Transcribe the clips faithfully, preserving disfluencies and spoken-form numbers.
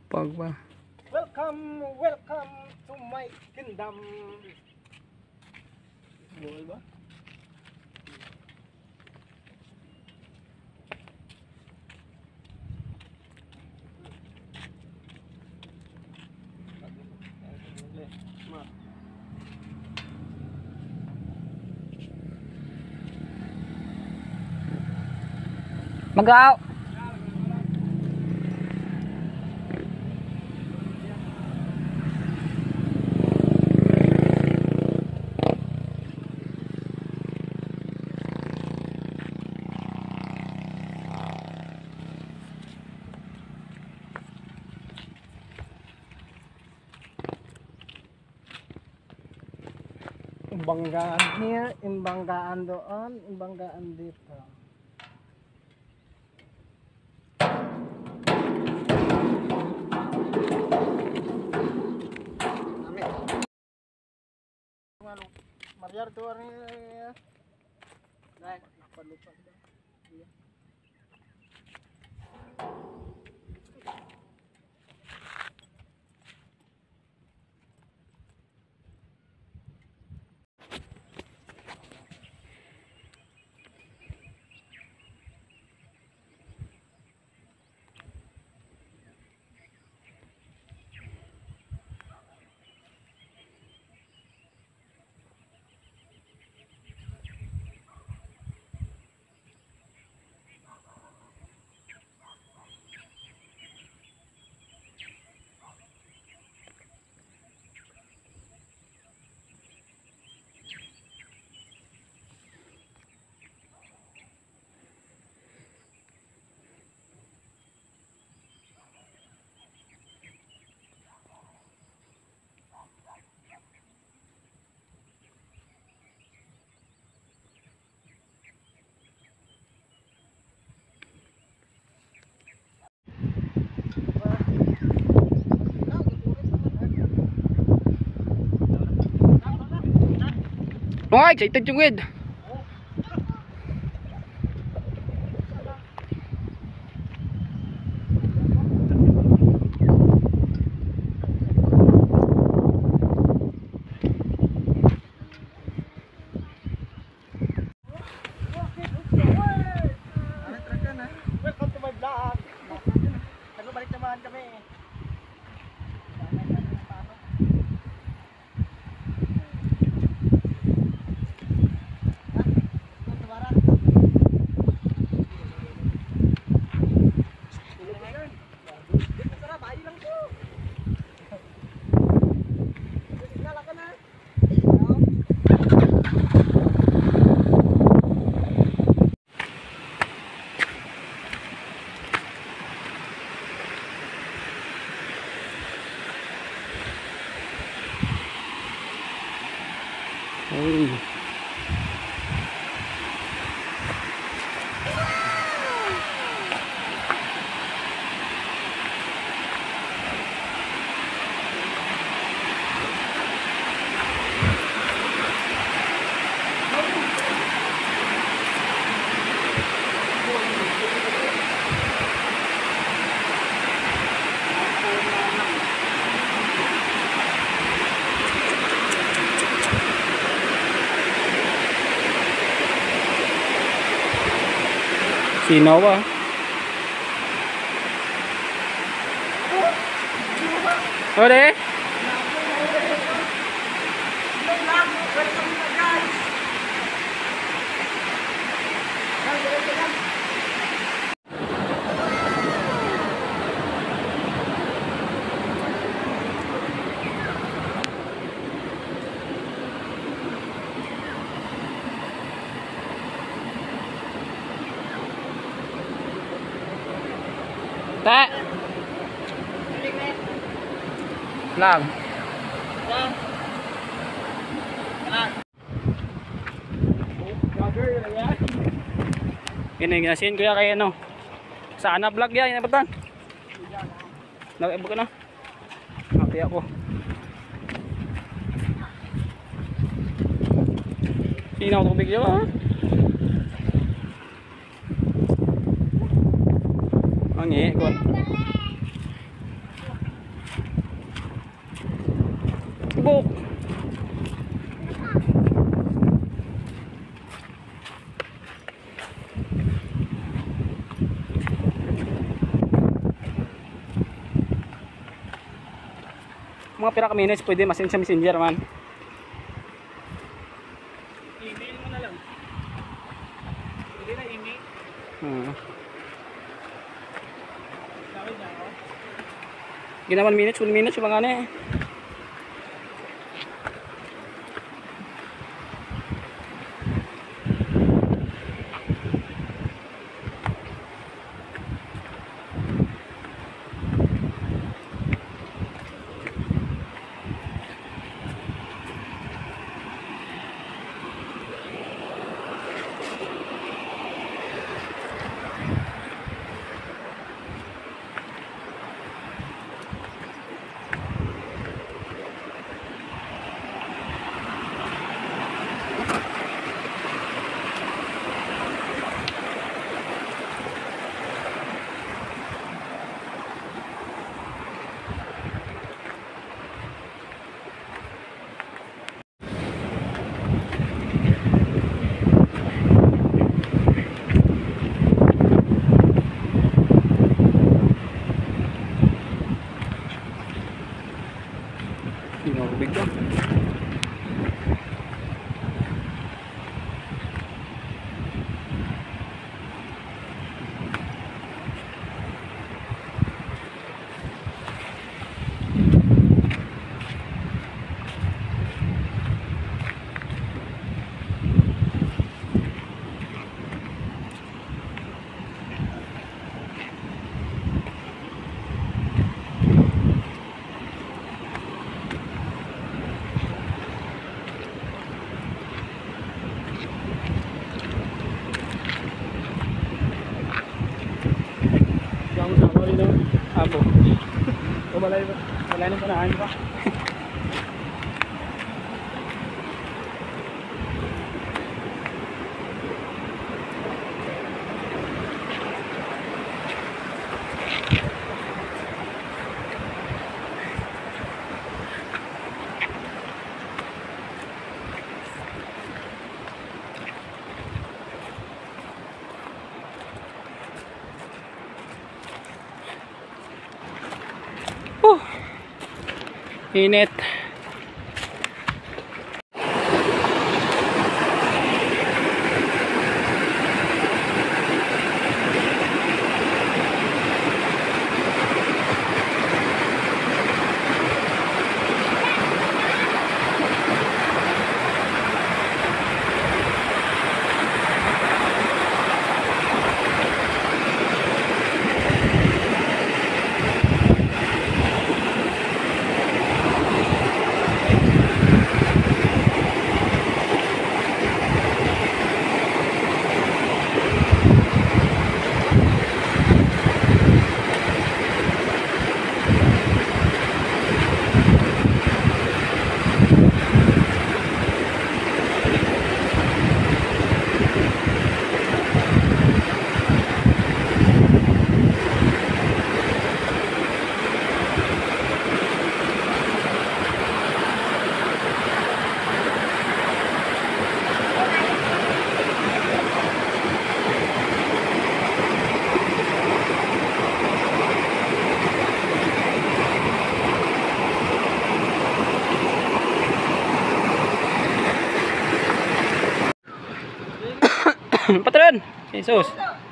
Pag ba? Welcome, welcome to my kingdom. Buhay ba? Magaw. Imbanggaan here, imbanggaan doon, imbanggaan dito. Mariar tuh orangnya. Nah, lupa lupa. Iya. Hoy, excited yung wed. Welcome to my vlog. Ano balik naman kami. Uy. Sino ba? Ore? Ta. Lang. Ini ngasihin ko ya kay ano. Sa ana vlog ya, ina batan. Nag-ibo ka na. Mati ako. Sinaw tubig yo ha. Ang ngi ko. pira ka minutes pwede masin sa messenger man. Email mo na lang. Hindi na email. Hmm. Sabi niya ako. Ginaman minutes, one minutes yung mga ano eh. Sinobig ka. Diyan mo sa rin daw. Abo. Malay ba? Malay nang panahan pa. Uh, init. Patron, Jesus.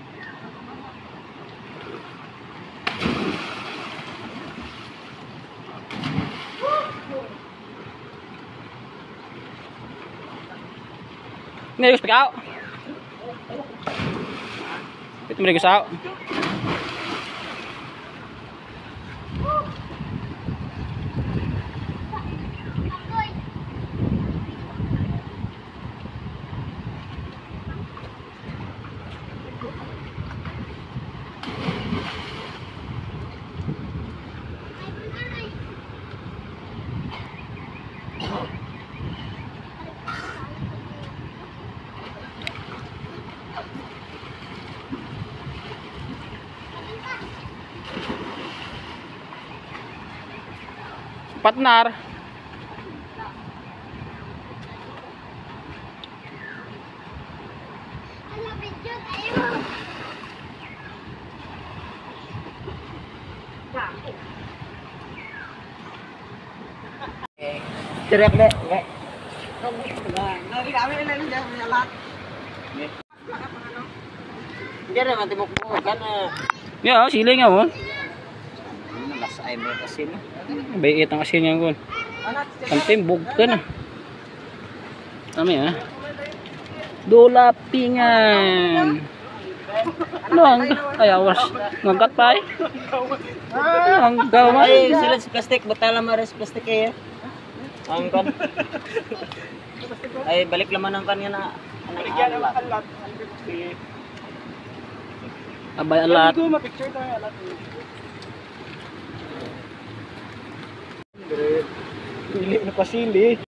Ngayon speak out. Ito mo out. Partner. direct le. Okay. Nari kami na lang diyan, may alat. Hindi rin matibok mo kan. Yeah, oh, sili nga mo. Last ay mo kasi no. Bayit ang asin nga kon. Kantimbog ka na. Tama ya. Dula pingan. Ano ang ay awas. Ngagat pa eh. Ang gawa. Ay sila sa plastic, batala mares plastic eh. Ang kan. Ay balik laman ang kanya na. Baligyan ang alat. Abay alat. Ko ma-picture tayo alat. Pili na pasili.